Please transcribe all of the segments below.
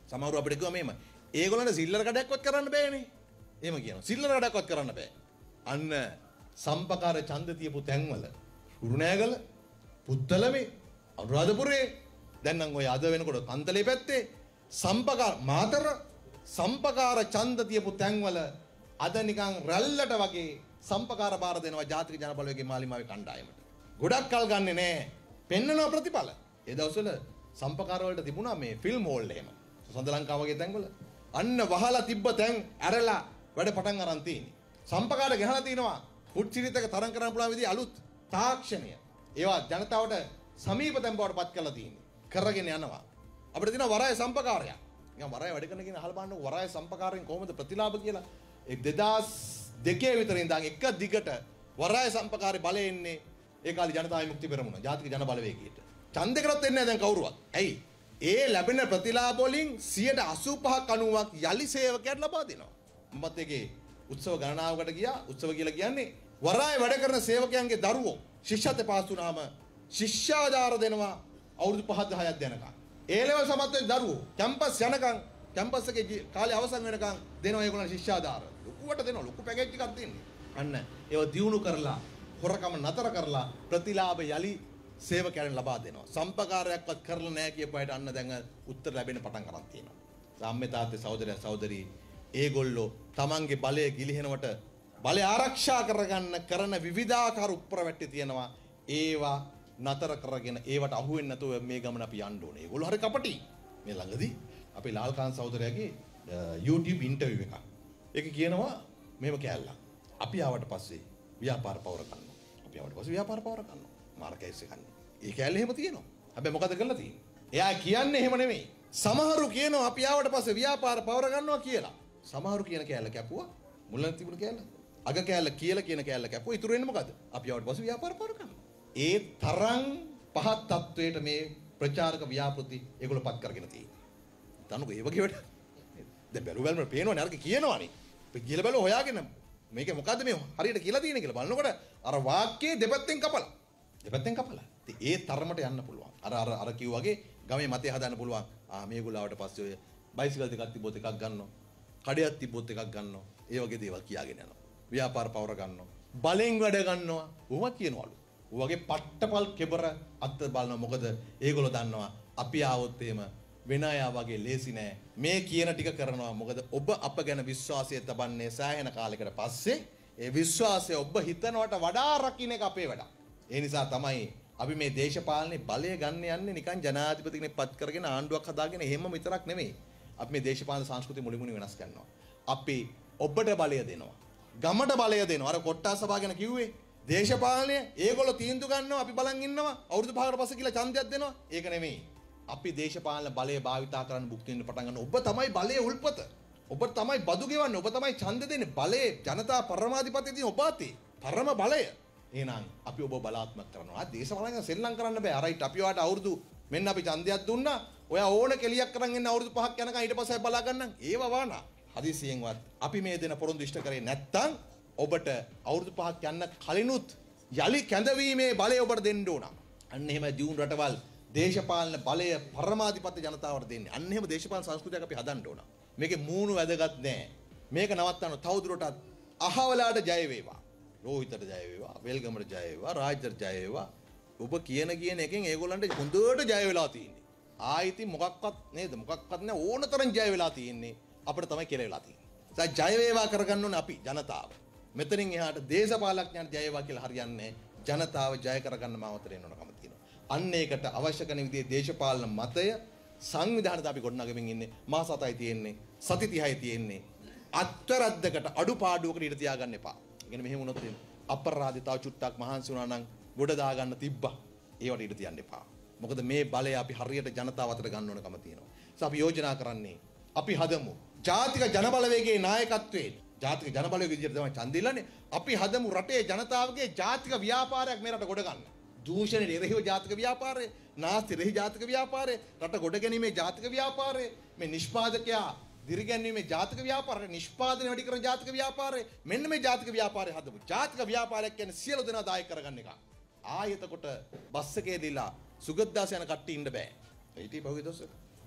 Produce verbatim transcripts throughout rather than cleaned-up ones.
සමහරව අපිට කිව්වා මෙහෙම. ඒගොල්ලන්ට සිල්ලර කඩයක්වත් කරන්න බෑනේ. එහෙම කියනවා. සිල්ලර කඩයක්වත් කරන්න බෑ. අන්න සම්පකාර ඡන්ද තියපු තැන්වල කුරුණෑගල, පුත්තලමේ, අනුරාධපුරේ දැන් නම් ඔය අද වෙනකොට කන්තලේ පැත්තේ සම්පකාර මාතර සම්පකාර ඡන්ද තියපු තැන්වල අද නිකන් රැල්ලට වගේ සම්පකාර බාර දෙනවා ජාතික ජනබලවේගයේ මාලිමාවේ කණ්ඩායමට. ගොඩක් කල් ගන්නෙ නෑ. පෙන්නන ප්‍රතිඵල. ඒ දවස්වල සම්පකාර වලට තිබුණා මේ ෆිල්ම් හෝල් එහෙම. සඳ ලංකාව වගේ තැන්වල අන්න වහලා තිබ්බ තැන් ඇරලා වැඩ පටන් අරන් තියෙන්නේ. සම්පකාර ගහලා තිනවා ෆුඩ් සිරිත් එක තරම් කරන්න පුළුවන් විදිහ අලුත් තාක්ෂණය. ඒවා ජනතාවට සමීප තැන් බවට පත් කරලා තියෙන්නේ. කරගෙන යනවා. අපිට තියෙනවා වරාය සම්පකාරයක්. නිකන් වරාය වැඩ කරන කෙනා අහලා බලන්නකො වරාය සම්පකාරයෙන් කොහොමද ප්‍රතිලාභ කියලා. ඒ දෙදාස් දෙකේ විතර ඉඳන් එක දිගට වරාය සම්පකාරේ බලය එන්නේ ඒ කාලේ ජනතා විමුක්ති පෙරමුණ ජාතික ජන බලවේගයට. ඡන්දයකටත් එන්නේ නැහැ දැන් කවුරුවත්. ඇයි? ඒ ලැබෙන ප්‍රතිලාභ වලින් සියයට අසූපහක් අනූවක් යලි සේවකයන්ට ලබා දෙනවා. මමත් ඒකේ උත්සව ගණනාවකට ගියා. උත්සව කියලා කියන්නේ වරාය වැඩ කරන සේවකයන්ගේ දරුවෝ ශිෂ්‍යත්ව පාස් වුණාම ශිෂ්‍යාධාර දෙනවා අවුරුදු පහ දහයක් යනකම්. ඒ ලෙවල් සමත් වෙන දරුවෝ කැම්පස් යනකම් කැම්පස් එකේ කාලේ අවසන් වෙනකම් දෙනවා ඒගොල්ලන් ශිෂ්‍යාධාර. ලොකුවට දෙනවා ලොකු පැකේජ් එකක් දෙන්නේ. අන්න ඒව දියුණු කරලා හොරකම නතර කරලා ප්‍රතිලාභ යලි සේවකයන් ලබා දෙනවා. සම්පකාරයක්වත් කරලා නැහැ කියපුවාට අන්න දැන් උත්තර ලැබෙන පටන් ගන්න තියෙනවා. සාම්මේ තාත්තේ සහෝදරය සහෝදරී ඒගොල්ලෝ තමන්ගේ බලය ගිලිහෙනවට බලය ආරක්ෂා කරගන්න කරන විවිධාකාර උප්‍රවැට්ටි තියෙනවා. ඒවා නතර කරගෙන ඒවට අහු වෙන්නේ නැතුව මේ ගමන අපි යන්න ඕනේ. ඒගොල්ලෝ හරි කපටි. මේ ළඟදී අපේ ලාල්කාන්ත සහෝදරයාගේ YouTube ඉන්ටර්විව් එකක්. ඒක කියනවා මේව කෑල්ලක්. අපි ආවට පස්සේ ව්‍යාපාර පවර ගන්නවා. අපි ආවට පස්සේ ව්‍යාපාර පවර ගන්නවා. මාර්කයිස් එකන්නේ. ඒ කෑල්ල එහෙම තියෙනවා. හැබැයි මොකද කරලා තියෙන්නේ? එයා කියන්නේ එහෙම නෙමෙයි. සමහරු කියනවා අපි ආවට පස්සේ ව්‍යාපාර පවර ගන්නවා කියලා. සමහරු කියන කෑල්ල කැපුවා. මුලින් තිබුණ කෑල්ල. අග කෑල්ල කියලා කියන කෑල්ල කැපුවා. ඉතුරු වෙන්නේ මොකද? අපි ආවට පස්සේ ව්‍යාපාර පවර ගන්නවා. ඒ තරම් පහත් තත්වයට මේ ප්‍රචාරක ව්‍යාපෘති ඒගොල්ලෝ පත් කරගෙන තියෙනවා. තනකො ඒ වගේ වැඩ. දැන් බැලු බැලම පේනවනේ අරක කියනවනේ. අපි ගිහලා බැලුවා හොයාගෙන මේක මොකද්ද මේ හරියට කියලා තියෙන්නේ කියලා බලනකොට අර වාක්‍යයේ දෙපැත්තෙන් කපලා. දෙපැත්තෙන් කපලා. ඉතින් ඒ තරමට යන්න පුළුවන්. අර අර අර කිව්වා වගේ ගමේ මතය හදාන්න පුළුවන්. ආ මේගොල්ලෝ ආවට පස්සේ ඔය බයිසිකල් දෙකක් තිබ්බොත් එකක් ගන්නවා. කඩයක් තිබ්බොත් එකක් ගන්නවා. ඒ වගේ දේවල් කියාගෙන යනවා. ව්‍යාපාර පවර ගන්නවා. බලෙන් වැඩ ගන්නවා. උවම කියනවලු. වගේ පට්ටපල් කෙබර අත් බලනවා. මොකද ඒගොල්ලෝ දන්නවා අපි ආවොත් එහෙම වෙන අය වගේ ලේසි නෑ. මේ කියන ටික කරනවා. මොකද ඔබ අප ගැන විශ්වාසය තබන්නේ සෑහෙන කාලයකට පස්සේ ඒ විශ්වාසය ඔබ හිතනවට වඩා රකින්න එක අපේ වැඩක්. ඒ නිසා තමයි අපි මේ දේශපාලනේ බලය ගන්න යන්නේ නිකන් ජනාධිපති කෙනෙක් පත් කරගෙන ආණ්ඩුවක් හදාගෙන එහෙම විතරක් නෙමෙයි. අපි මේ දේශපාලන සංස්කෘතිය මුලින් මුලින් වෙනස් කරනවා. අපි ඔබට බලය දෙනවා. ගමට බලය දෙනවා. අර කොට්ටා සභාව ගැන කිව්වේ දේශපාලනය ඒගොල්ලෝ තීන්දුව ගන්නවා අපි බලන් ඉන්නවා අවුරුදු පහකට පස්සේ කියලා ඡන්දයක් දෙනවා. ඒක නෙමෙයි. අපි දේශපාලන බලය භාවිතා කරන්න භුක්ති විඳින්න පටන් ගන්න. ඔබ තමයි බලයේ උල්පත. ඔබ තමයි බදු ගෙවන්නේ. ඔබ තමයි ඡන්ද දෙන්නේ. බලයේ ජනතා පරමාධිපතිය තියෙන ඔබ අතේ. පරම බලය. එහෙනම් අපි ඔබ බලාත්මක කරනවා. ආ දේශපාලනය සෙල්ලම් කරන්න බෑ. රයිට් අපි ඔයාලට අවුරුදු මෙන්න අපි ඡන්දයක් දුන්නා. ඔයා ඕන කෙලියක් කරන් එන්න අවුරුදු පහක් යනකම් ඊට පස්සේ බලා ගන්නම්. ඒව වානා. හදිසියෙන්වත් අපි මේ දෙන පොරොන්දු ඉෂ්ට කරේ නැත්තම් ඔබට අවුරුදු පහක් යන්න කලිනුත් යලි කැඳවීමේ බලය ඔබට දෙන්න ඕන. අන්න එහෙම දියුණු රටවල් දේශපාලන බලය පරමාධිපත්‍ය ජනතාවට දෙන්නේ. අන්න එහෙම දේශපාලන සංස්කෘතියක් අපි හදන්න ඕන. මේකේ මූණු වැදගත් නෑ. මේක නවත්තන්න තවදුරටත් අහවලාට ජය වේවා. රෝහිතට ජය වේවා, වෙල්ගමට ජය වේවා, රාජ්‍යයට ජය වේවා. ඔබ කියන කියන එකෙන් ඒගොල්ලන්ට හොඳට ජය වෙලා තියෙන්නේ. ආයිති මොකක්වත් නේද? මොකක්වත් නෑ ඕනතරම් ජය වෙලා තියෙන්නේ. අපිට තමයි කියලා වෙලා තියෙන්නේ. ඒ ජය වේවා කරගන්න ඕනේ අපි ජනතාව. මෙතනින් එහාට දේශපාලඥයන්ට ජය වේවා කියලා හරියන්නේ ජනතාව ජය කරගන්න මාවතර එන්න ඕනකම තියෙනවා. අන්න ඒකට අවශ්‍ය කරන විදිහේ දේශපාලන මතය සංවිධානයට අපි ගොඩනගමින් ඉන්නේ. මාස හතයි තියෙන්නේ. සති තිහයි තියෙන්නේ. අත්තරද්දකට අඩුපාඩුවකට ඉඳ තියාගන්න එපා. ඉගෙන මෙහෙම වුණොත් අපරාධය තව චුට්ටක් මහන්සි වුණා නම් ගොඩ දාගන්න තිබ්බා. ඒවට ඉඳ තියන්න එපා. මොකද මේ බලය අපි හරියට ජනතාව අතට ගන්න ඕනකම තියෙනවා. ඒත් අපි යෝජනා කරන්නේ අපි හදමු ජාතික ජනබලවේගයේ නායකත්වයෙන් ජාතික ජනබලවේගය විදිහට තමයි ඡන්දය ඉල්ලන්නේ. අපි හදමු රටේ ජනතාවගේ ජාතික ව්‍යාපාරයක් මේ රට ගොඩ ගන්න. දූෂණයට එරෙහිව ජාතික ව්‍යාපාරය, නාස්ති එරෙහි ජාතික ව්‍යාපාරය, රට ගොඩ ගැනීමේ ජාතික ව්‍යාපාරය, මේ නිෂ්පාදකයා දිරිගැන්වීමේ ජාතික ව්‍යාපාරය, නිෂ්පාදනය වැඩි කරන ජාතික ව්‍යාපාරය, මෙන්න මේ ජාතික ව්‍යාපාරය හදමු. ජාතික ව්‍යාපාරයක් කියන්නේ සියලු දෙනා දායක කරගන්න එක. ආයෙතකොට බස් එකේ දීලා සුගතදාස යන කට්ටිය ඉන්න බෑ. ඒටි පහුගිය දවසක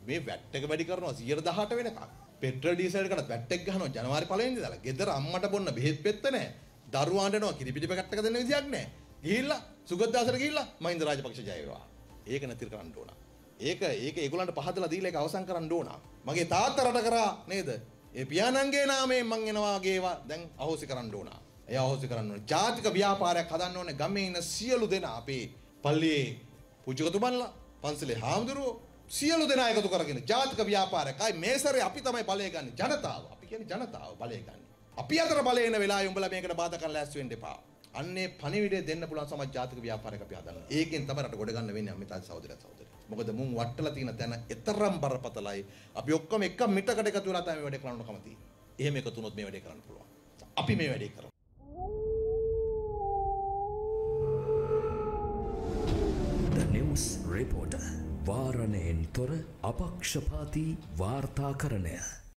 මේ වැට් එක වැඩි කරනවා සියයට දහඅට වෙනකම්. පෙට්‍රල් ඩීසල් එකකට වැට් එක ගහනවා ජනවාරි පළවෙනිද දාලා. ගෙදර අම්මට බොන්න බෙහෙත් පෙත්ත නැහැ. දරුවාන්ට එනවා කිරි පිටි පැකට් එක දෙන්න විදියක් නැහැ. ගිහිල්ලා සුගතදාසට ගිහිල්ලා මහින්ද රාජපක්ෂ ජය වේවා. ඒක නැතිර කරන්න ඕන. ඒක ඒක ඒගොල්ලන්ට පහදලා දීලා ඒක අවසන් කරන්න ඕන. මගේ තාත්තා රට කරා නේද? ඒ පියාණන්ගේ නාමයෙන් මං එනවා වගේවා දැන් අහෝසි කරන්න ඕන. ඒ අහෝසි කරන්න ඕන. ජාතික ව්‍යාපාරයක් හදන්න ඕනේ ගමේ ඉන්න සියලු දෙනා අපේ පල්ලියේ පූජකතුමන්ලා පන්සලේ හාමුදුරුවෝ සියලු දෙනා එකතු කරගෙන ජාතික ව්‍යාපාරයක්. අය මේ සැරේ අපි තමයි බලය ගන්න. ජනතාව. අපි කියන්නේ ජනතාව බලය ගන්න. අපි අතර බලය එන වෙලාවේ උඹලා මේකට බාධා කරන්න ලෑස්ති වෙන්න එපා. අන්නේ පණිවිඩය දෙන්න පුළුවන් සමාජ ජාතික ව්‍යාපාරයක් අපි හදන්න. ඒකෙන් තමයි රට ගොඩ ගන්න වෙන්නේ අමිතාජ් සහෝදරය සහෝදරය. මොකද මුන් වට්ටලා තියෙන තැන එතරම් බරපතලයි. අපි ඔක්කොම එක මිටකට එකතු වෙලා තමයි මේ වැඩේ කරන්න කැමති. එහෙම එකතු වුණොත් මේ වැඩේ කරන්න පුළුවන්. අපි මේ වැඩේ කරමු. The News Reporter වාරණයෙන් තොර අපක්ෂපාතී වාර්තාකරණය.